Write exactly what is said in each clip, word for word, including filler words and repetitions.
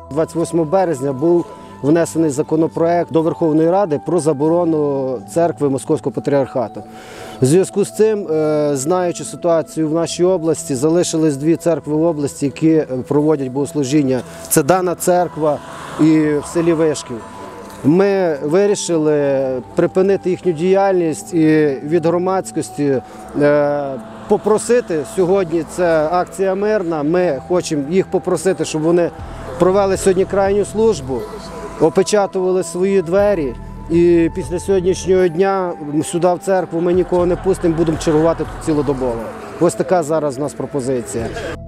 двадцять восьмого березня був внесений законопроект до Верховної Ради про заборону церкви Московського патріархату. У зв'язку з цим, знаючи ситуацію в нашій області, залишились дві церкви в області, які проводять богослужіння. Це дана церква і в селі Вишків. Ми вирішили припинити їхню діяльність і від громадськості попросити, сьогодні це акція мирна, ми хочемо їх попросити, щоб вони провели сьогодні крайню службу, опечатували свої двері і після сьогоднішнього дня сюди в церкву ми нікого не пустимо, будемо чергувати тут цілодобово. Ось така зараз у нас пропозиція.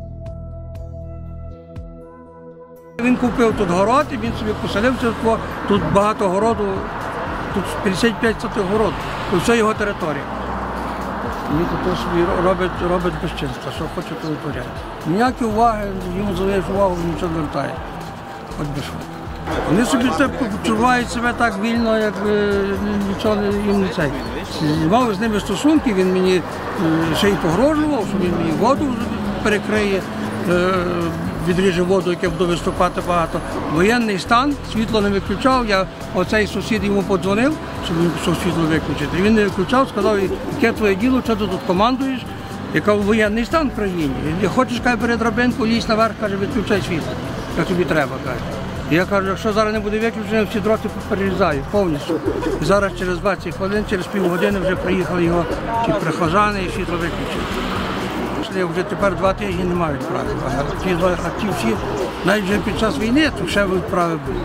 Він купив тут город і він собі поселився, тут багато городу, тут п'ятдесят п'ять сотих город, все його територія. Він тут собі робить, робить безчинство, що хоче, то витворяє. Ніякі уваги, йому задаєш увагу, нічого не вертає, хоч би що. Вони собі почувають себе так вільно, як нічого їм не цей. Мав з ними стосунки, він мені ще й погрожував, що він мені воду перекриє, відріже воду, яке буду виступати багато. Воєнний стан, світло не виключав, я оцей сусід йому подзвонив, щоб він пішов світло виключити. Він не виключав, сказав, яке твоє діло, що ти тут командуєш, яка воєнний стан в країні. Хочеш, каже, бери драбинку, лізь наверх, каже, відключай світло, як тобі треба, каже. Я кажу, якщо зараз не буде виключено, всі дроти перерізаю повністю. І зараз через двадцять хвилин, через півгодини вже приїхали його ті прихожани і світло виключили. Вже тепер два тижні не мають права. А ті, а ті всі, навіть вже під час війни, то ще відправи будуть.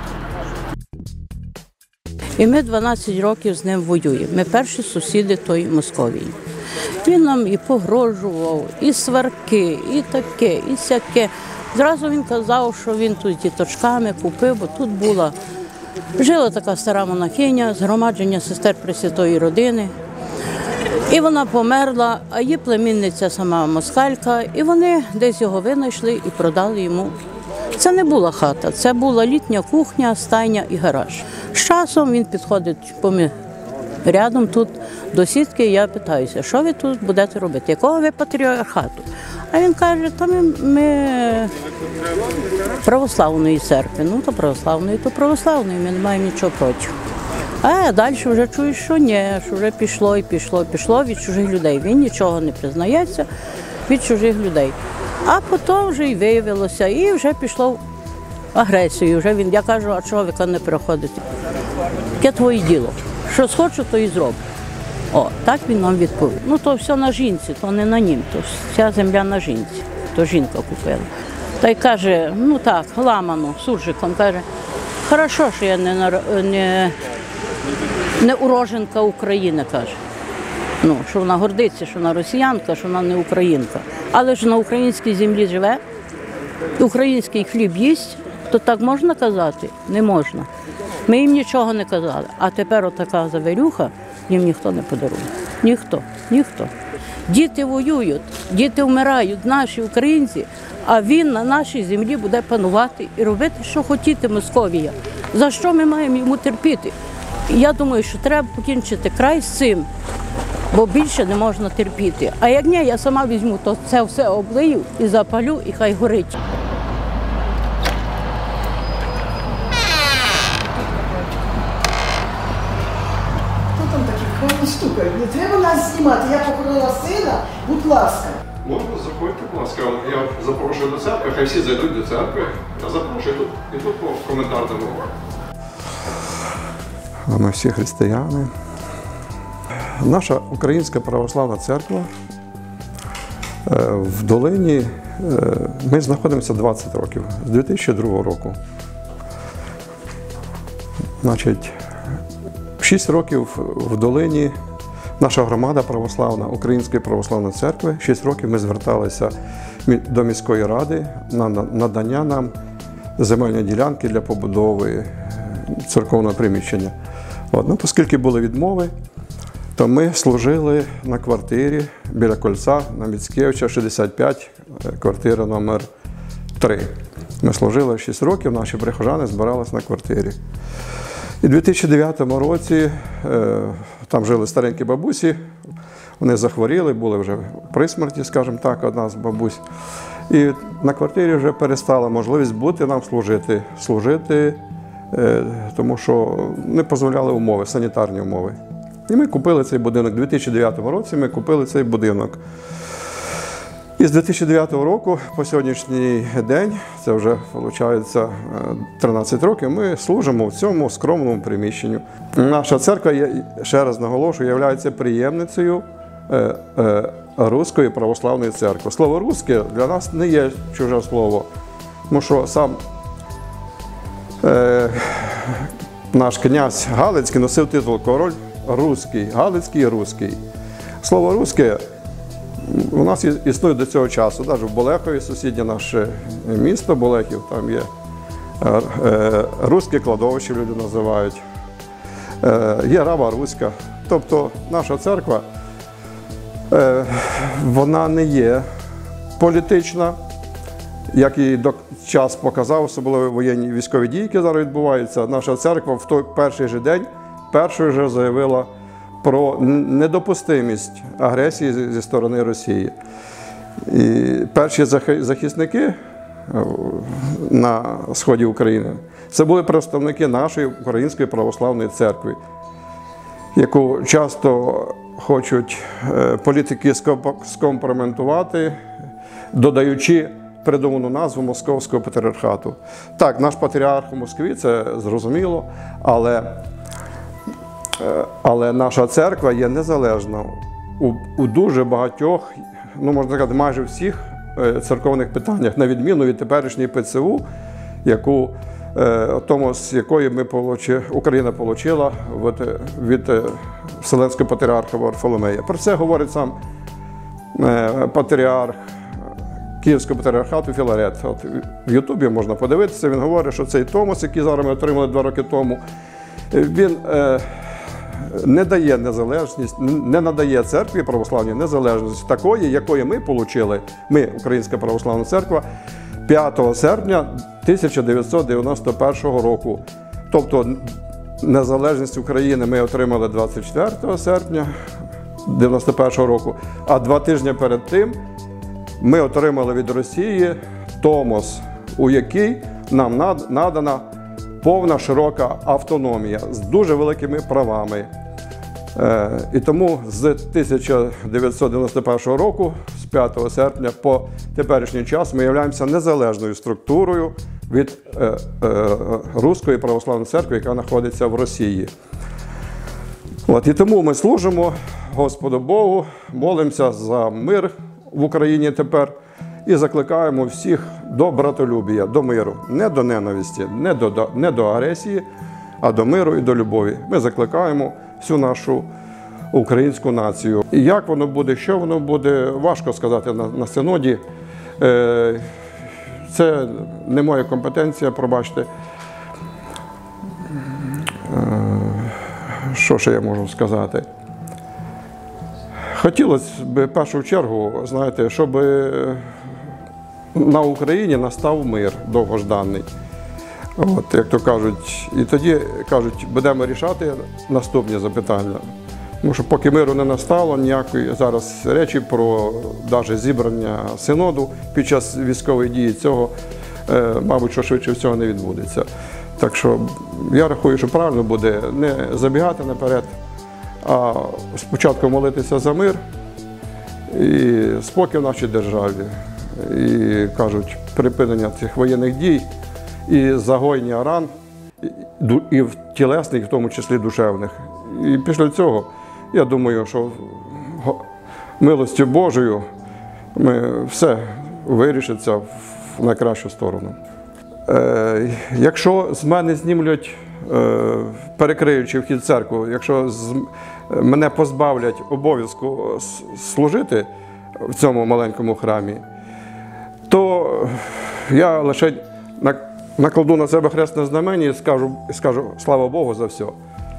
І ми дванадцять років з ним воюємо. Ми перші сусіди тої Московії. Він нам і погрожував, і сварки, і таке, і сяке. Зразу він казав, що він тут діточками купив, бо тут була, жила така стара монахиня, згромадження сестер Пресвятої Родини. І вона померла, а її племінниця сама москалька, і вони десь його винайшли і продали йому. Це не була хата, це була літня кухня, стайня і гараж. З часом він підходить рядом тут до сітки, і я питаюся, що ви тут будете робити, якого ви патріархату? А він каже, та ми, ми православної церкви. Ну, то православної, то православної, ми не маємо нічого проти. А далі вже чуєш, що ні, що вже пішло і пішло, пішло від чужих людей. Він нічого не признається від чужих людей. А потім вже і виявилося, і вже пішло в агресію. Вже він, я кажу, а чого ви не переходите? Яке твоє діло? Що схочу, то і зроблю. О, так він нам відповів. Ну, то все на жінці, то не на нім, то вся земля на жінці, то жінка купила. Та й каже, ну так, ламано, суржиком, каже, хорошо, що я не, не, не уроженка України, каже. Ну, що вона гордиться, що вона росіянка, що вона не українка. Але ж на українській землі живе, український хліб їсть, то так можна казати? Не можна. Ми їм нічого не казали, а тепер отака завірюха, їм ніхто не подарує. Ніхто, ніхто. Діти воюють, діти вмирають, наші українці, а він на нашій землі буде панувати і робити, що хотіти Московія. За що ми маємо йому терпіти? Я думаю, що треба покінчити край з цим, бо більше не можна терпіти. А як ні, я сама візьму, то це все облию і запалю, і хай горить. Стукають. Не треба нас знімати, я похоронила сина, будь ласка. Можна, заходьте, будь ласка, я запрошую до церкви, хай всі зайдуть до церкви, я запрошую тут, і тут по коментар дамо. Ми всі християни. Наша Українська Православна Церква в долині, ми знаходимося двадцять років, з дві тисячі другого року. Значить, шість років в долині наша громада православна, Української Православної Церкви, шість років ми зверталися до міської ради на надання нам земельної ділянки для побудови церковного приміщення. От, ну, оскільки були відмови, то ми служили на квартирі біля Кольця на Міцкевича, шістдесят п'ять, квартира номер три. Ми служили шість років, наші прихожани збиралися на квартирі. І у дві тисячі дев'ятому році там жили старенькі бабусі, вони захворіли, були вже при смерті, скажімо так, одна з бабусь. І на квартирі вже перестала можливість бути нам служити, служити, е, тому що не дозволяли умови, санітарні умови. І ми купили цей будинок. У дві тисячі дев'ятому році ми купили цей будинок. І з дві тисячі дев'ятого року по сьогоднішній день, це вже виходить тринадцять років, ми служимо в цьому скромному приміщенні. Наша церква, ще раз наголошую, є приємницею е, е, Руської православної церкви. Слово «руське» для нас не є чуже слово, тому що сам е, наш князь Галицький носив титул «Король Руський», Галицький і Руський. Слово «руське» у нас існує до цього часу, навіть в Болехові, сусіднє наше місто Болехів, там є руське кладовище, люди називають, є Рава Руська. Тобто наша церква, вона не є політична, як і час показав, особливо воєнні військові дії, які зараз відбуваються. Наша церква в той перший же день першою вже заявила про недопустимість агресії зі сторони Росії. І перші захисники на сході України – це були представники нашої Української православної церкви, яку часто хочуть політики скомпрометувати, додаючи придуману назву Московського патріархату. Так, наш патріарх у Москві, це зрозуміло, але Але наша церква є незалежна у, у дуже багатьох, ну можна сказати, майже всіх церковних питаннях, на відміну від теперішньої ПЦУ, яку, тому, з якої ми получи, Україна отримала від, від Вселенського патріарха Варфоломея. Про це говорить сам патріарх Київського патріархату Філарет. От в Ютубі можна подивитися, він говорить, що цей Томос, який зараз ми отримали два роки тому, він не дає незалежність, не надає церкві православній незалежності такої, якої ми отримали, ми, Українська православна церква, п'ятого серпня тисяча дев'ятсот дев'яносто першого року. Тобто незалежність України ми отримали двадцять четвертого серпня дев'яносто першого року, а два тижні перед тим ми отримали від Росії Томос, у який нам надана повна широка автономія з дуже великими правами. І тому з тисяча дев'ятсот дев'яносто першого року, з п'ятого серпня по теперішній час, ми являємося незалежною структурою від Руської православної церкви, яка знаходиться в Росії. От, і тому ми служимо Господу Богу, молимося за мир в Україні тепер і закликаємо всіх до братолюбія, до миру. Не до ненависті, не до, не до агресії, а до миру і до любові. Ми закликаємо всю нашу українську націю. І як воно буде, що воно буде, важко сказати на, на синоді. Е, це не моя компетенція, пробачте. Е, що ще я можу сказати? Хотілося б в першу чергу, знаєте, щоб на Україні настав мир довгожданий. От, як то кажуть, і тоді, кажуть, будемо рішати наступні запитання. Тому що поки миру не настало, ніякої зараз речі про навіть зібрання синоду під час військової дії цього, мабуть, що швидше всього не відбудеться. Так що я рахую, що правильно буде не забігати наперед, а спочатку молитися за мир і спокій в нашій державі. І, кажуть, припинення цих воєнних дій і загоєння ран, і в тілесних, в тому числі душевних. І після цього, я думаю, що милостю Божою ми все вирішиться в найкращу сторону. Е, якщо з мене знімлять, е, перекриючи вхід в церкву, якщо з, мене позбавлять обов'язку служити в цьому маленькому храмі, то я лише накладу на себе хресне знамення і скажу, і скажу слава Богу за все.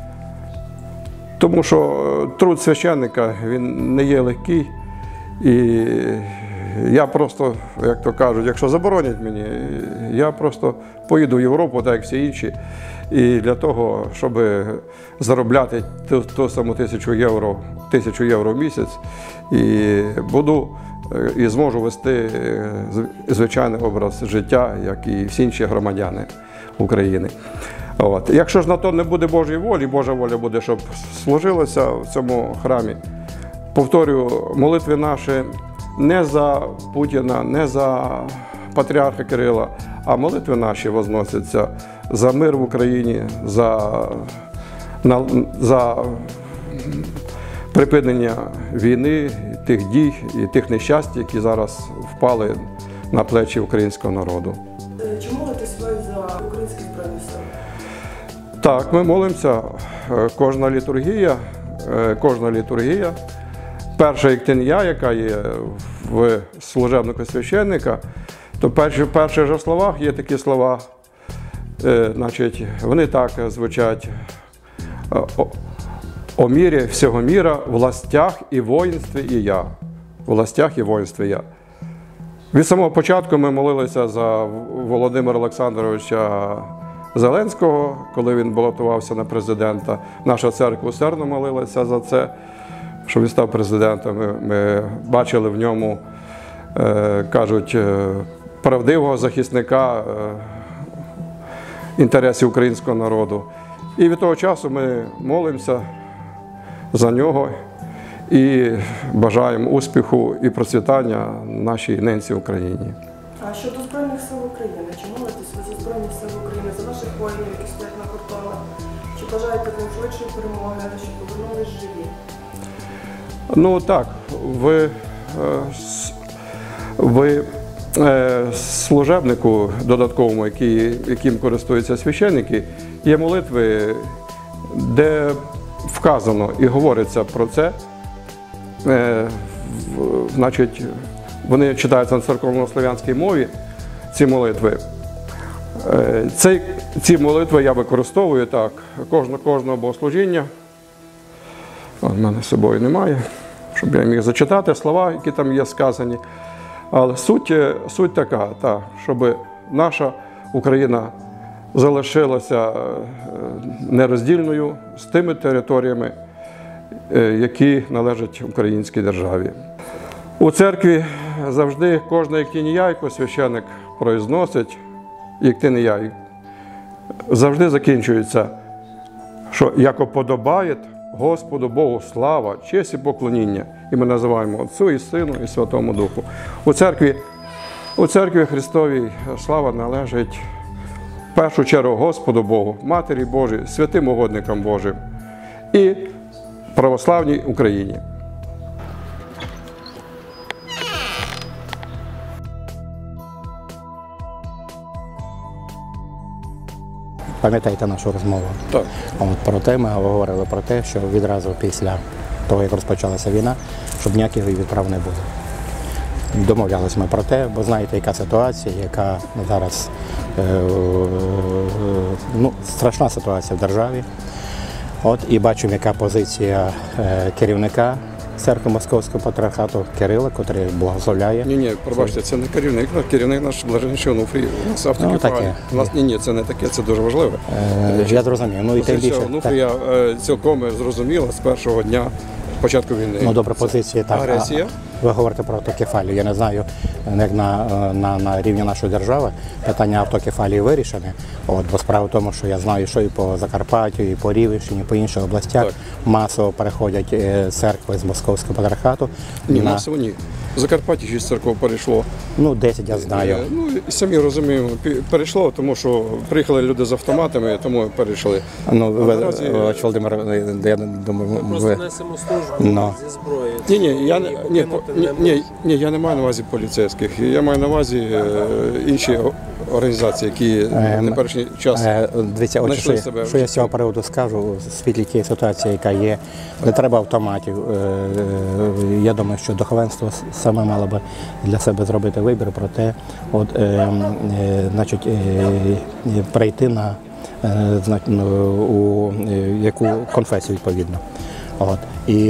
Тому що труд священника, він не є легкий. І я просто, як то кажуть, якщо заборонять мені, я просто поїду в Європу, так як всі інші. І для того, щоб заробляти ту, ту саму тисячу євро, тисячу євро в місяць, і буду е, і зможу вести е, зв- звичайний образ життя, як і всі інші громадяни України. От. Якщо ж на то не буде Божої волі, Божа воля буде, щоб служилося в цьому храмі. Повторюю, молитви наші не за Путіна, не за патріарха Кирила, а молитви наші возносяться за мир в Україні, за, на, за припинення війни, тих дій і тих нещасть, які зараз впали на плечі українського народу. Чи молитесь ви за українські збройні сили? Так, ми молимося. Е, Кожна літургія, е, кожна літургія, перша іктинія, яка є в служебнику священника, то перші, в перших же словах є такі слова, е, значить, вони так звучать: е, о, о мірі всього міра, властях і воїнстві і я. Властях і воїнстві я. Від самого початку ми молилися за Володимира Олександровича Зеленського, коли він балотувався на президента. Наша церква усердно молилася за це, щоб він став президентом. Ми, ми бачили в ньому, е, кажуть, е, правдивого захисника е, інтересів українського народу. І від того часу ми молимося за нього і бажаємо успіху і процвітання нашій ненці Україні. А щодо Збройних сил України, чи молитесь ви за Збройні сили України, за наших воїнів, які стоять на кордонах? Чи бажаєте їм швидшої перемоги, щоб повернулись живі? Ну так, ви, е, с- ви е, служебнику додатковому, який, яким користуються священники, є молитви, де вказано і говориться про це. Е, в- значить, вони читаються на церковно-слов'янській мові, ці молитви. Е, Цей, ці молитви я використовую так, кожного, кожного богослужіння. У мене з собою немає, щоб я міг зачитати слова, які там є сказані. Але суть, суть така, та, щоб наша Україна залишилася е, нероздільною з тими територіями, е, які належать українській державі. У церкві завжди кожна єктинія, яку священик произносить, єктинія, завжди закінчується, що «яко подобає Господу Богу слава, честь і поклоніння». І ми називаємо Отцю і Сину і Святому Духу. У церкві, у церкві Христовій слава належить в першу чергу Господу Богу, Матері Божій, святим угодникам Божим і православній Україні. Пам'ятаєте нашу розмову? Так. От про те ми говорили про те, що відразу після того, як розпочалася війна, щоб ніяких відправ не було. Домовлялися ми про те, бо знаєте, яка ситуація, яка зараз е, е, ну, страшна ситуація в державі. От і бачимо, яка позиція е, керівника церкви Московського патріархату Кирила, який благословляє. Ні, ні, пробачте, це не керівник, керівник наш блаженніший Онуфрій. У нас автокефалія. таке. У нас ні, ні, це не таке, це дуже важливо. Е, я зрозумів. Ну і тим більше. Позиція Онуфрія е, цілком зрозуміла з першого дня початку війни. Ну, добре, позиція так. Агресія. А ви говорите про автокефалію. Я не знаю, як на, на, на рівні нашої держави питання автокефалії вирішене. От, бо справа в тому, що я знаю, що і по Закарпаттю, і по Рівненщині, і по інших областях Так. масово переходять е, церкви з Московського патріархату. Ні, на, масово ні. В Закарпатті шість церков перейшло. ну, десять я знаю. Е, Ну, і самі розуміємо, пі- перейшло, тому що приїхали люди з автоматами, тому перейшли. Ну, ви, наразі- Олег Володимир, я думаю, Просто ви... несемо службу Ну. зі зброї. Ні, ні, я, не- ні, покинути по- ні, не ні, ні, я не маю на увазі поліцейських. Я маю на увазі е, інші о- організації, які в теперішній час. Е, Дивіться, от що, знайшли я- себе в що я з житті. цього приводу скажу, у світлі тієї ситуації, яка є, не треба автоматів. Е, е, Я думаю, що духовенство с- саме мало би для себе зробити вибір про те, от, е, е, значить, е, е, перейти на е, зна- ну, у е, яку конфесію відповідно. От. І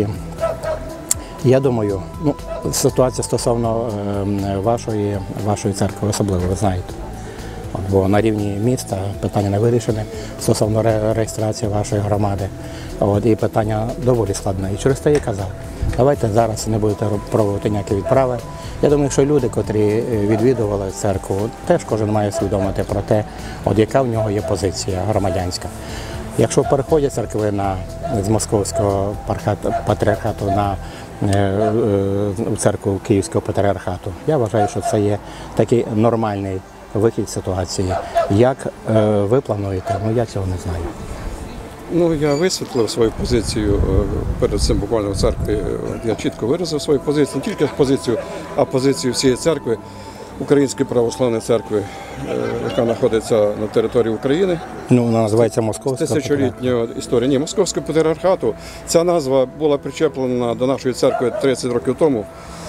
я думаю, ну, ситуація стосовно е, вашої, вашої церкви особливо, ви знаєте. От, бо на рівні міста питання не вирішене стосовно ре- реєстрації вашої громади. От, і питання доволі складне. І через те я казав, Давайте зараз не будете роб- пробувати ніякі відправи. Я думаю, що люди, котрі е, відвідували церкву, теж кожен має усвідомити про те, от яка в нього є позиція громадянська. Якщо переходять церкви на, з Московського пархат- патріархату на е, е, церкву Київського патріархату, я вважаю, що це є такий нормальний вихід з ситуації. Як е, ви плануєте? Ну я цього не знаю. Ну, я висвітлив свою позицію е, перед цим буквально в церкві. Е, Я чітко виразив свою позицію, не тільки позицію, а позицію всієї церкви, Української православної церкви, е, яка знаходиться на території України. Ну, вона називається Московська. Тисячолітньої історії. Ні, Московського патріархату. Ця назва була причеплена до нашої церкви тридцять років тому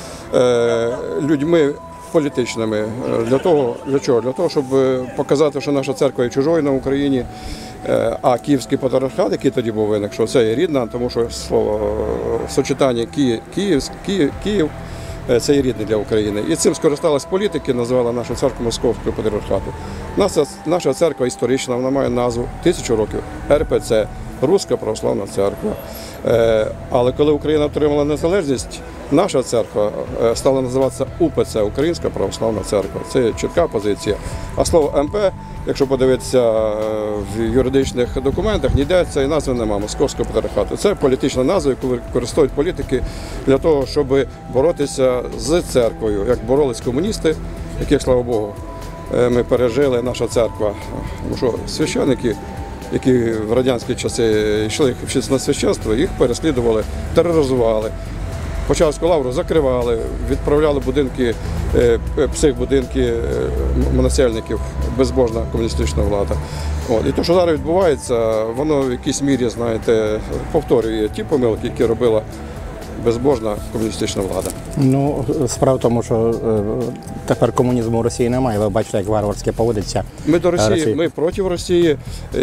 е, людьми політичними. Е, Для того, для чого? Для того, щоб е, показати, що наша церква є чужою на Україні. Е, А Київський патріархат, який тоді був виник, що це є рідна, тому що слово е, сочетання Ки- Київ, Київ, Київ е, це є рідне для України. І цим скористались політики, назвали нашу церкву Московського патріархату. Наша, наша церква історична, вона має назву тисячу років Р П Це, Руська православна церква. Е, Але коли Україна отримала незалежність, наша церква е, стала називатися У П Це, Українська православна церква. Це є чітка позиція. А слово М П, якщо подивитися е, в юридичних документах, ніде цієї назви немає, Московського патріархату. Це політична назва, яку використовують політики для того, щоб боротися з церквою, як боролись комуністи, яких, слава Богу, е, ми пережили, наша церква. Тому що священники, які в радянські часи йшли вчитися на священство, їх переслідували, тероризували. Почаївську лавру закривали, відправляли будинки, е, психбудинки е, монасельників, безбожна комуністична влада. От. І те, що зараз відбувається, воно в якійсь мірі, знаєте, повторює ті помилки, які робила безбожна комуністична влада. Ну, справа в тому, що е, тепер комунізму в Росії немає. Ви бачите, як варварське поводиться. Ми до Росії, Росії. ми проти Росії. І,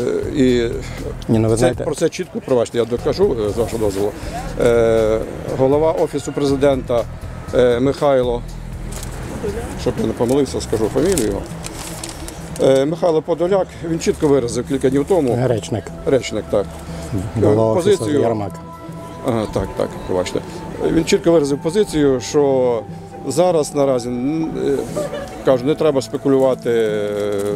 і Ні, ну, ви це, знаєте- про це чітко, пробачте, я докажу, з вашого дозволу. Е, голова Офісу президента е, Михайло, щоб я не помилився, скажу фамілію його. Е, Михайло Подоляк, він чітко виразив кілька днів тому, Речник. речник, так, Голова офісу позицію. Єрмак. Ага, так, так, пробачте. Він чітко виразив позицію, що зараз наразі м, е, кажу, не треба спекулювати е,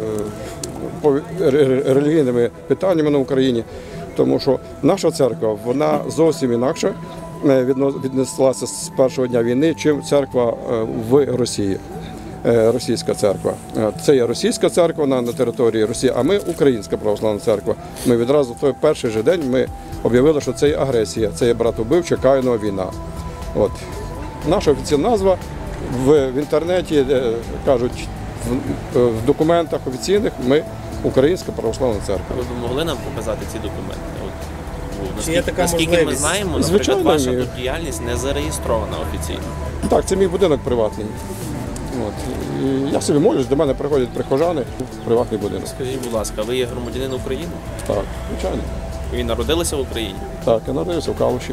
по- ре- релігійними питаннями на Україні, тому що наша церква, вона зовсім інакше е, відно- віднеслася з першого дня війни, чим церква е, в Росії. Е, Російська церква. Е, Це є російська церква на, на території Росії, а ми українська православна церква. Ми відразу в той перший же день ми об'явили, що це є агресія, це є братовбивча Каїнова війна. От. Наша офіційна назва в, в інтернеті, е, кажуть, в, в документах офіційних ми Українська православна церква. Ви б могли нам показати ці документи? От, ну, Чи є наскільки, така наскільки ми можливість? знаємо, наприклад, Звичайно, ваша ні. тут діяльність не зареєстрована офіційно. Так, це мій будинок приватний. От. І я собі молюсь, до мене приходять прихожани в приватний будинок. Скажіть, будь ласка, ви є громадянин України? Так, звичайно. Ви народилися в Україні? Так, я народився в Калуші.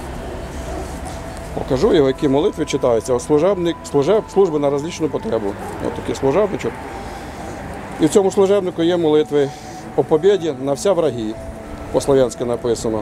Покажу його, які молитви читаються. От служебник, служеб, служба на розлічну потребу. Ось такий служебничок. І в цьому служебнику є молитви о побєді на вся враги. По-слов'янськи написано.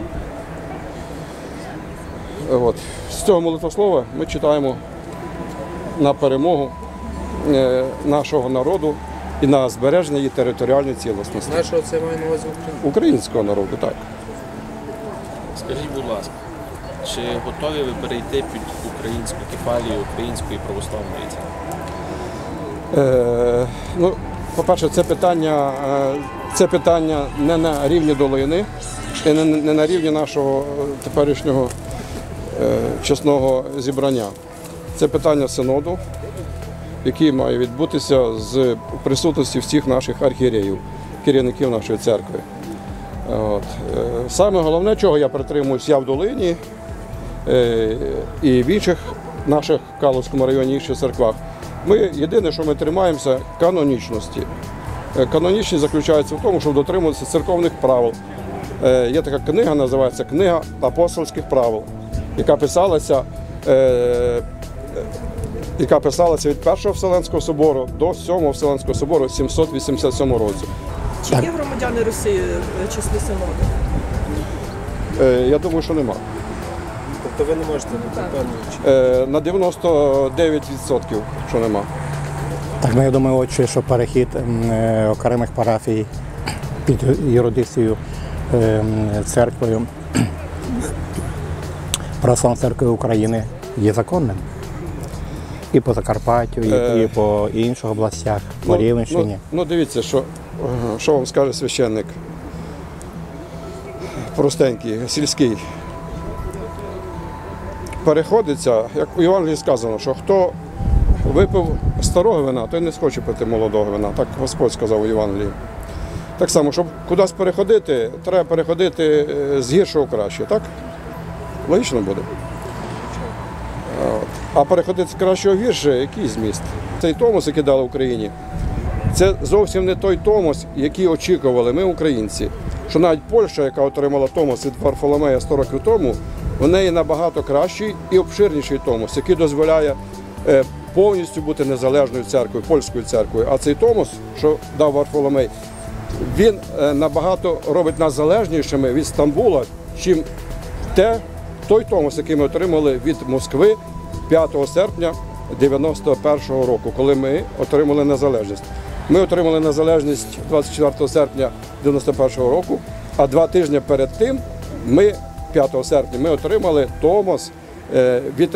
От. З цього молитвослова ми читаємо на перемогу е, нашого народу і на збереження її територіальної цілісності. Нашого це має на увазі Україна. Українського народу, так. Скажіть, будь ласка, чи готові ви перейти під українську кефалію Української православної церкви? Е, ну, по-перше, це питання, е, це питання не на рівні долини, і не, не на рівні нашого теперішнього е, чесного зібрання. Це питання синоду, який має відбутися з присутності всіх наших архієреїв, керівників нашої церкви. От. Е, Саме головне, чого я притримуюсь, я в долині е, і в інших наших в Калузькому районі інших церквах. Ми єдине, що ми тримаємося канонічності. Е, Канонічність заключається в тому, щоб дотримуватися церковних правил. Е, Є така книга, називається Книга апостольських правил, яка писалася, е, яка писалася від Першого Вселенського собору до Сьомого Вселенського собору в сімсот вісімдесят сьомому році. Чи є громадяни Росії в числі синоду? Е, Я думаю, що нема. Тобто ви не можете бути впевнені? Е, на дев'яносто дев'ять відсотків, що нема. Так, ну я думаю, от, що перехід м, е, окремих парафій під юрисдикцією е, церквою Православної церкви України є законним. І по Закарпаттю, і, Е, і по інших областях, по Рівненщині. Ну, ну дивіться, що, що вам скаже священник. Простенький, сільський. Переходиться, як у Євангелії сказано, що хто випив старого вина, той не схоче пити молодого вина. Так Господь сказав у Євангелії. Так само, щоб кудись переходити, треба переходити з гіршого в краще, так? Логічно буде. А переходити з кращого в гірше, який зміст? Цей томос, який дали Україні, це зовсім не той томос, який очікували ми, українці. Що навіть Польща, яка отримала томос від Варфоломея сто років тому, в неї набагато кращий і обширніший томос, який дозволяє е, повністю бути незалежною церквою, польською церквою. А цей томос, що дав Варфоломей, він е, набагато робить нас залежнішими від Стамбула, чим те, той томос, який ми отримали від Москви п'ятого серпня дев'яносто першого року, коли ми отримали незалежність. Ми отримали незалежність двадцять четвертого серпня дев'яносто першого року, а два тижні перед тим, ми, п'ятого серпня, ми отримали томос від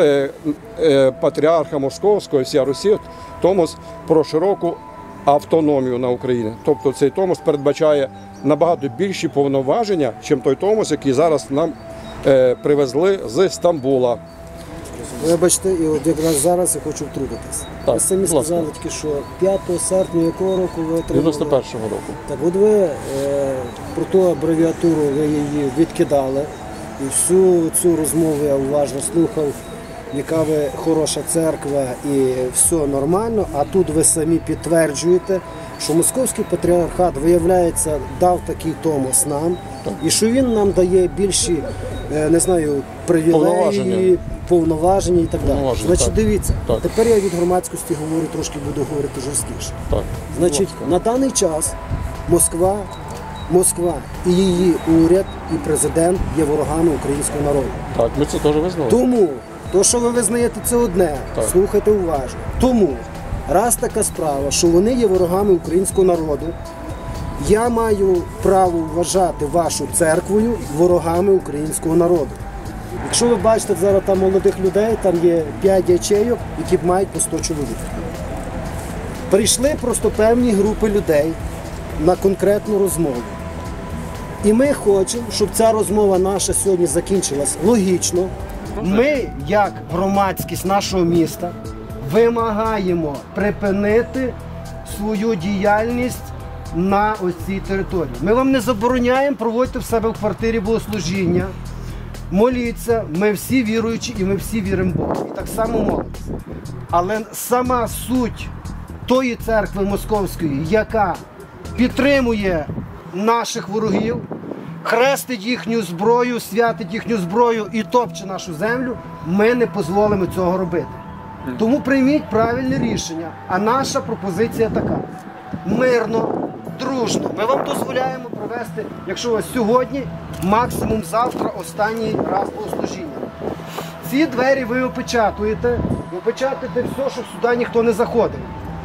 патріарха Московського, всія Русі, томос про широку автономію на Україні. Тобто цей томос передбачає набагато більші повноваження, ніж той томос, який зараз нам привезли з Стамбула. Вибачте, і от якраз зараз я хочу втрутитись. Так, ви самі будь ласка. сказали тільки, що п'ятого серпня якого року ви отримали? дев'яносто першого року. Так от ви е, про ту абревіатуру, ви її відкидали. І всю цю розмову я уважно слухав, яка ви хороша церква і все нормально, а тут ви самі підтверджуєте, що Московський патріархат, виявляється, дав такий томос нам, і що він нам дає більші, е, не знаю, привілеї, Повноваження. повноваження і так далі. Повноваження, Значить, так. дивіться, Так. тепер я від громадськості говорю, трошки буду говорити жорсткіше. Так. Значить, на даний час Москва, Москва і її уряд, і президент є ворогами українського народу. Так, ми це теж визнали. Тому, то, що ви визнаєте, це одне, Так. слухайте уважно. Тому, раз така справа, що вони є ворогами українського народу, я маю право вважати вашу церквою ворогами українського народу. Якщо ви бачите зараз там молодих людей, там є п'ять ячейок, які мають по сто чоловік. Прийшли просто певні групи людей на конкретну розмову. І ми хочемо, щоб ця розмова наша сьогодні закінчилась логічно. Ми, як громадськість нашого міста, вимагаємо припинити свою діяльність на ось цій території. Ми вам не забороняємо проводити в себе в квартирі богослужіння, моліться, ми всі віруючі і ми всі віримо в Бога. І так само молимося. Але сама суть тої церкви московської, яка підтримує наших ворогів, хрестить їхню зброю, святить їхню зброю і топче нашу землю, ми не дозволимо цього робити. Тому прийміть правильне рішення. А наша пропозиція така. Мирно, дружно. Ми вам дозволяємо провести, якщо у вас сьогодні, максимум завтра, останній раз богослужіння. Ці двері ви опечатуєте, опечатуєте все, щоб сюди ніхто не заходив.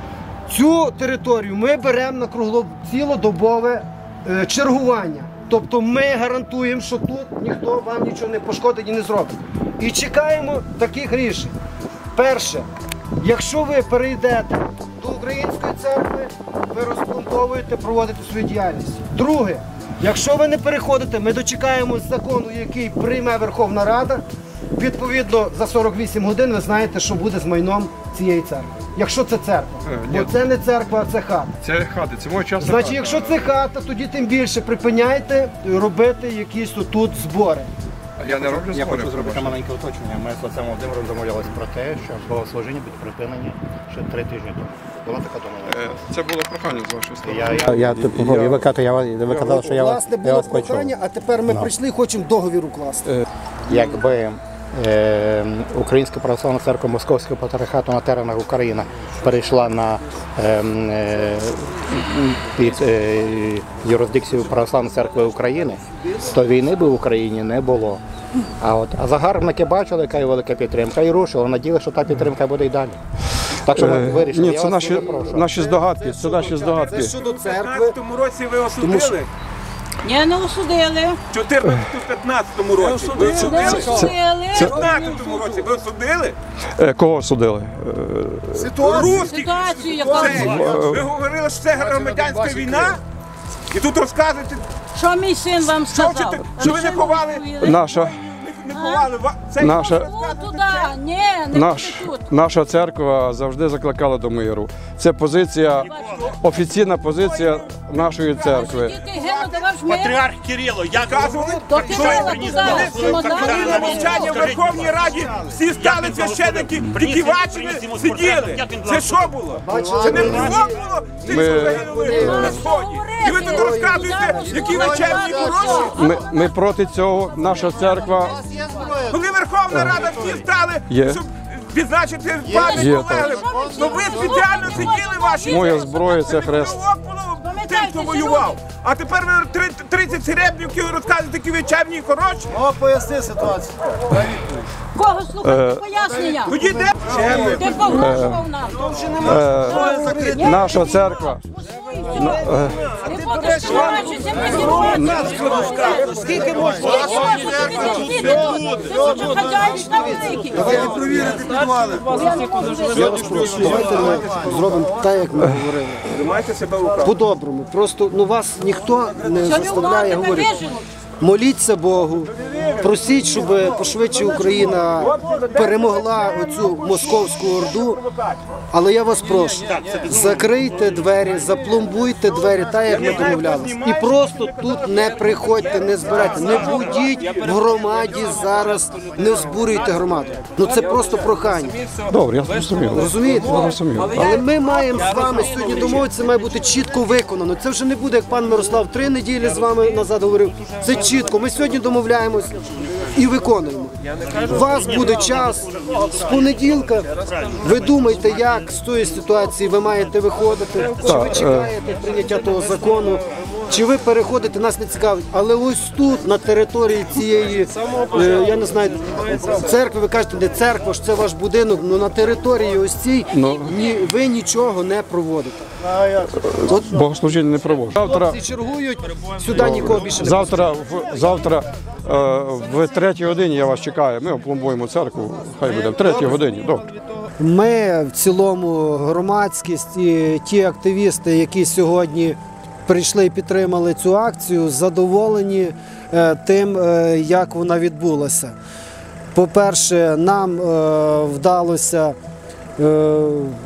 Цю територію ми беремо на кругло цілодобове е, чергування. Тобто ми гарантуємо, що тут ніхто вам нічого не пошкодить і не зробить. І чекаємо таких рішень. Перше, якщо ви перейдете до української церкви, ви розпломбовуєте, проводите свою діяльність. Друге, якщо ви не переходите, ми дочекаємось закону, який прийме Верховна Рада. Відповідно, за сорок вісім годин ви знаєте, що буде з майном цієї церкви. Якщо це церква. Е, Бо ні. це не церква, а це хата. Це хати, це моя частна Значить, хата. якщо це хата, тоді тим більше припиняйте робити якісь тут збори. Я не роблю Я збори, хочу зробити пробачте. маленьке уточнення. Ми з отцем Володимиром домовлялися про те, що богослужіння будуть припинені ще три тижні тому. Була така домовленість. Е, Це було прохання з вашої сторони. Я, я, я, я, ви казали, я, вас- ви казали, що я, вас- Власне, я було вас почув. прохання, а тепер ми Ну. прийшли і хочемо договір укласти. Якби е, Українська православна церква Московського патріархату на теренах України перейшла на е, е, під е, юрисдикцію Православної церкви України, то війни би в Україні не було. А от а загарбники бачили, яка є велика підтримка, і рушили. Наділи, що та підтримка буде й далі. Так що ми Е, вирішили. Ні, Я це вас наші, дуже прошу. наші здогадки, це наші здогадки. Щодо У церкви, п'ятнадцятому році ви Тому що- осудили? Ні, не осудили. В чотирнадцятому-п'ятнадцятому році ви осудили? Не В осудили. п'ятнадцятому році ви осудили? Е, Кого судили? Русських. Ситуацію, яка Це, ви говорили, що це громадянська війна? І тут розказуєте, Що мій син вам що, сказав? чи ти- що ви не ховали, Наша, не ховали. ва- Це наша, О, туди, ні, не наш, тут. наша церква завжди закликала до миру. Це позиція, офіційна позиція нашої церкви. Діти гинуть, давай ж мир. Патріарх Кирило, як Казували, То Кирила туди, чемодан. коли на мовчання в Верховній Раді всі стали священники, тільки бачили, сиділи. Це що було? Це не плохо було? Ти Ми- що загинули на сході? І ви тут розказуєте, які ви чемні і хороші? Ми, ми проти цього, наша церква Коли Верховна Рада всі стали, Є. щоб відзначити пам'ять Є, полеглих, то ви спеціально сиділи ваші. Моя зброя це хрест. Було тим, хто воював. А тепер ви три- тридцять серебряків розказуєте, які ви чемні і хороші. О, поясни ситуацію. Кого Е, слухати пояснення? Тоді де? Ти погрожував нам. Е, наша церква. Ти поки що бачиш, як ти зірваєш. Скільки можна? Ти хочеш хазяїн великий. Давайте перевірити підвали. Я вас прошу, давайте ми зробимо так, як ми говорили. Тримайте себе в руках. По-доброму. Просто ну вас ніхто не заставляє говорити. Моліться Богу, просіть, щоб пошвидше Україна перемогла оцю московську орду. Але я вас прошу, закрийте двері, запломбуйте двері, так як ми домовлялися. І просто тут не приходьте, не збирайте, не будіть в громаді зараз, не збурюйте громаду. Ну це просто прохання. Добре, я зрозумів. Розумієте? Я зрозумів. Але ми маємо з вами сьогодні домовитися, це має бути чітко виконано. Це вже не буде, як пан Мирослав три неділі з вами назад говорив. Це чітко. Ми сьогодні домовляємось і виконуємо. У вас буде час з понеділка. Ви думаєте, як з тої ситуації ви маєте виходити, чи ви чекаєте прийняття того закону, чи ви переходите, нас не цікавить. Але ось тут, на території цієї, е, я не знаю, церкви, ви кажете, не церква, ж це ваш будинок, але на території ось цій Ну. ні, ви нічого не проводите. От Богослужіння не проводжу. Завтра, хлопці чергують, сюди нікого більше не завтра, в, завтра е, в третій годині я вас чекаю. Ми опломбуємо церкву, хай буде в третій годині. Добре. Ми в цілому громадськість і ті активісти, які сьогодні прийшли і підтримали цю акцію, задоволені е, тим, е, як вона відбулася. По-перше, нам е, вдалося е,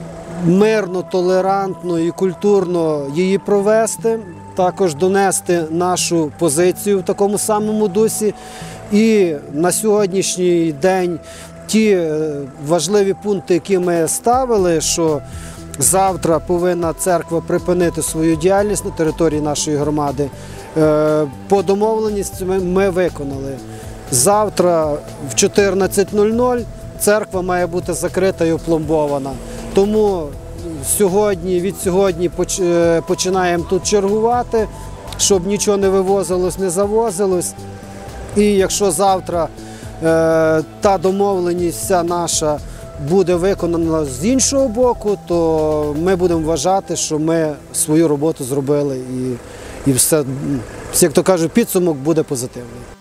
мирно, толерантно і культурно її провести, також донести нашу позицію в такому самому дусі. І на сьогоднішній день ті е, важливі пункти, які ми ставили, що завтра повинна церква припинити свою діяльність на території нашої громади, е, по домовленості ми, ми виконали. Завтра в чотирнадцять нуль нуль церква має бути закрита і опломбована. Тому сьогодні, від сьогодні поч- е, починаємо тут чергувати, щоб нічого не вивозилось, не завозилось. І якщо завтра е, та домовленість вся наша буде виконана з іншого боку, то ми будемо вважати, що ми свою роботу зробили і, і все, як то кажуть, підсумок буде позитивний.